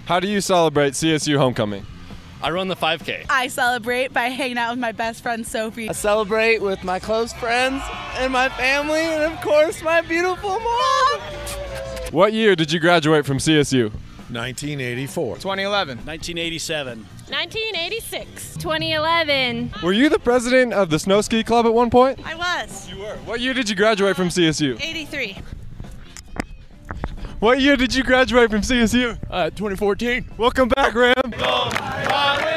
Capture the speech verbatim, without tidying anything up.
How do you celebrate C S U Homecoming? I run the five K. I celebrate by hanging out with my best friend Sophie. I celebrate with my close friends and my family, and of course my beautiful mom. What year did you graduate from C S U? nineteen eighty-four. twenty eleven. nineteen eighty-seven. nineteen eighty-six. twenty eleven. Were you the president of the Snow Ski Club at one point? I was. You were. What year did you graduate from C S U? eighty-three. What year did you graduate from C S U? Uh, twenty fourteen. Welcome back, Ram.